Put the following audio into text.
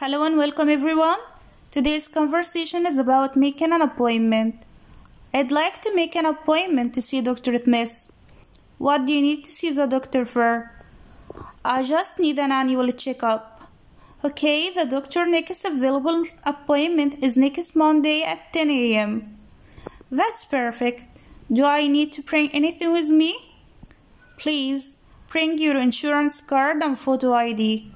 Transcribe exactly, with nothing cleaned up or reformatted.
Hello and welcome everyone. Today's conversation is about making an appointment. I'd like to make an appointment to see Doctor Smith. What do you need to see the doctor for? I just need an annual checkup. Okay, the doctor next available appointment is next Monday at ten A M That's perfect. Do I need to bring anything with me? Please, bring your insurance card and photo I D.